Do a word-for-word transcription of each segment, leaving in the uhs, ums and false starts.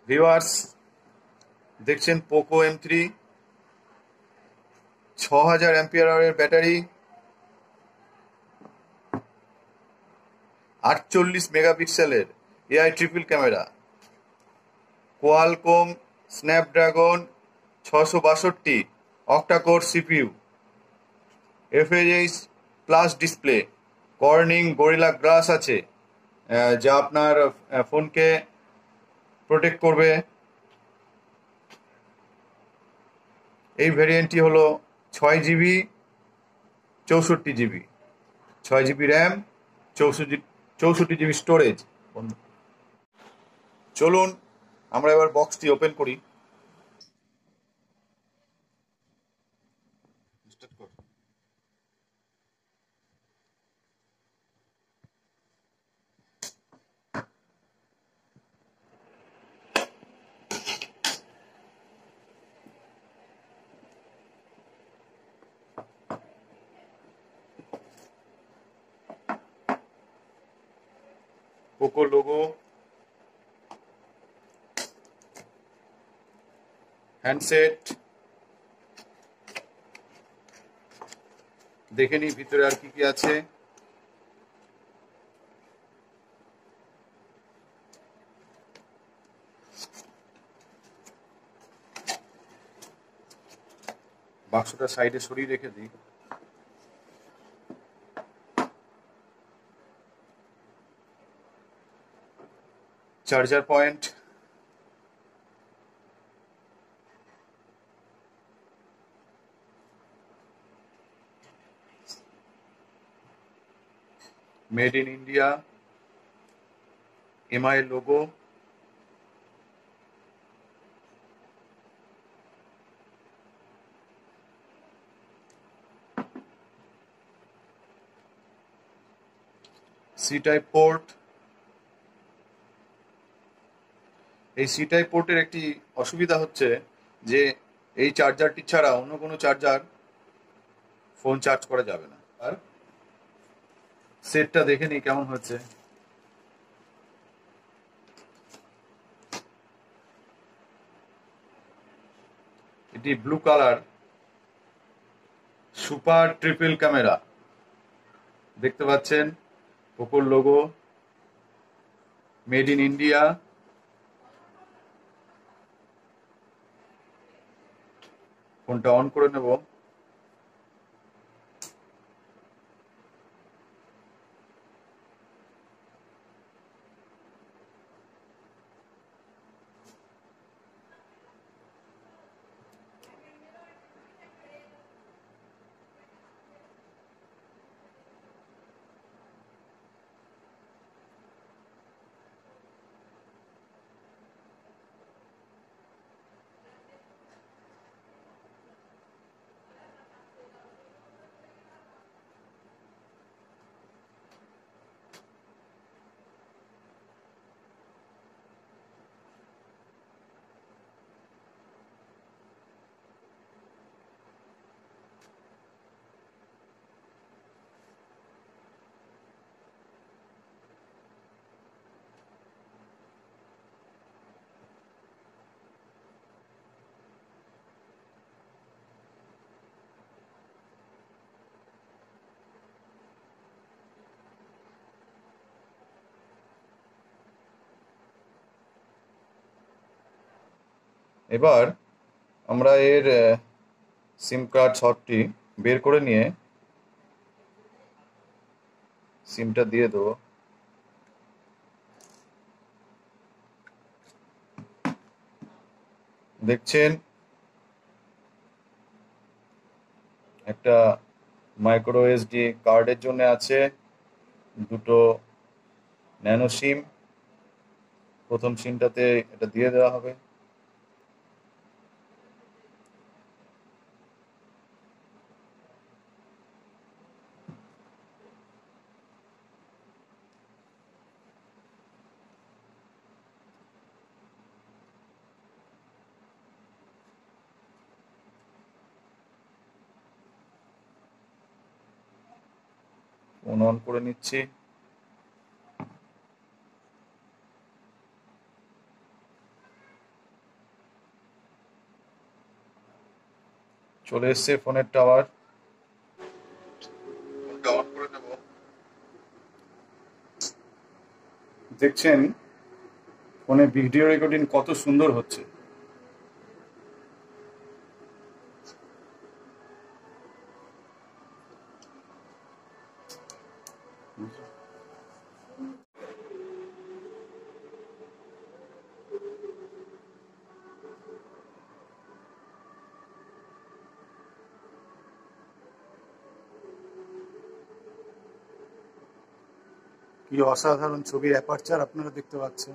Viewers দেখছেন Poco M three, ছ হাজার অ্যাম্পিয়ার আওয়ারের ব্যাটারি, আটচল্লিশ মেগাপিক্সেলের AI triple camera, Qualcomm Snapdragon ছশো বাষট্টি octa core CPU, FH plus display, Corning Gorilla Glass আছে যা আপনার ফোনকে প্রোটেক্ট করবে। এই ভ্যারিয়েন্টটি হলো ছয় জিবি চৌষট্টি জিবি ছয় জিবি র্যাম, চৌষট্টি চৌষট্টি জিবি স্টোরেজ। চলুন আমরা এবার বক্সটি ওপেন করি। পোকো লোগো, হ্যান্ডসেট, দেখে নিই ভিতরে আর কি কি আছে। বাক্সটা সাইডে সরিয়ে রেখে দিই। Charger point, made in India, MI logo, C type port. এই সি টাইপ পোর্টের একটি অসুবিধা হচ্ছে যে এই চার্জারটি ছাড়া অন্য কোনো চার্জার ফোন চার্জ করা যাবে না। আর সেটটা দেখে নিই কেমন হচ্ছে। এটি blue colour super triple camera, দেখতে পাচ্ছেন পোকোর লোগো, মেড ইন ইন্ডিয়া। ফোনটা অন করে নেব। এবার আমরা এর সিম কার্ড শটটি বের করে নিয়ে সিমটা দিয়ে দেবো। দেখছেন একটা মাইক্রো এসডি কার্ডের জন্য আছে, দুটো ন্যানো সিম। প্রথম সিমটাতে এটা দিয়ে দেওয়া হবে। ফোন অন করে নিচ্ছি। চলে এসছে ফোনের টাওয়ার। ফোনটা অন করে দেব। দেখছেন ফোনে ভিডিও রেকর্ডিং কত সুন্দর হচ্ছে। কি অসাধারণ ছবির অ্যাপারচার আপনারা দেখতে পাচ্ছেন।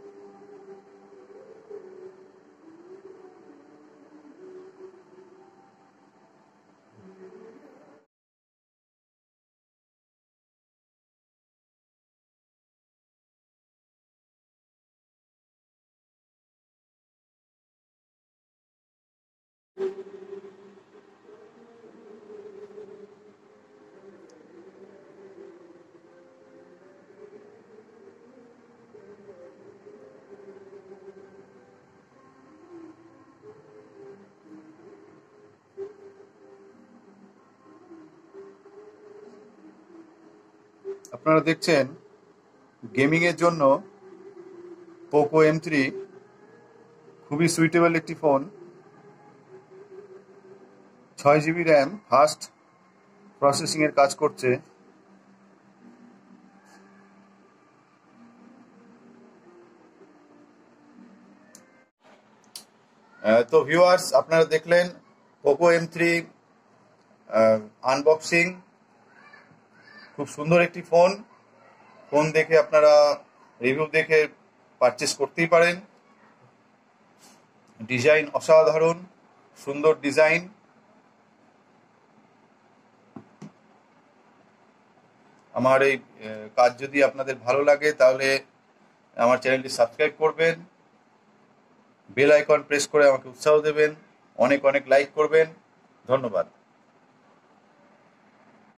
আপনারা দেখছেন গেমিং এর জন্য পোকো এম থ্রি খুবই সুইটেবল একটি ফোন। ছয় জিবি র্যাম, ফাস্ট প্রসেসিং এর কাজ করছে। তো ভিউয়ার্স, আপনারা দেখলেন পোকো এম থ্রি আনবক্সিং। খুব সুন্দর একটি ফোন। ফোন দেখে আপনারা রিভিউ দেখে পারচেস করতেই পারেন। ডিজাইন অসাধারণ, সুন্দর ডিজাইন। আমার এই কাজ যদি আপনাদের ভালো লাগে তাহলে আমার চ্যানেলটি সাবস্ক্রাইব করবেন, বেল আইকন প্রেস করে আমাকে উৎসাহ দেবেন, অনেক অনেক লাইক করবেন। ধন্যবাদ।